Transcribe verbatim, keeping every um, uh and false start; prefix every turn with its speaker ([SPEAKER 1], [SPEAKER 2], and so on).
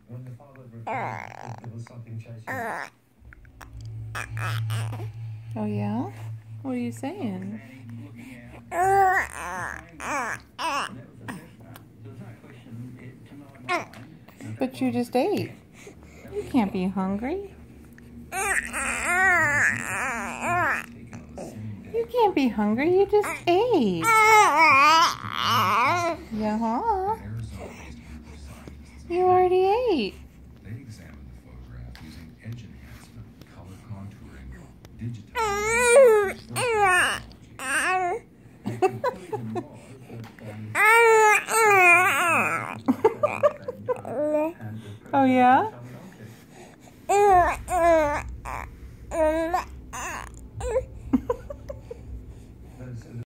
[SPEAKER 1] When the father replied, there was something chasing.
[SPEAKER 2] Oh yeah? What are you saying? But you just ate. You can't be hungry. You can't be hungry. You just ate. Yeah, huh? You already ate.
[SPEAKER 3] They examined the photograph using edge enhancement, color contouring, digitizing.
[SPEAKER 2] Oh yeah?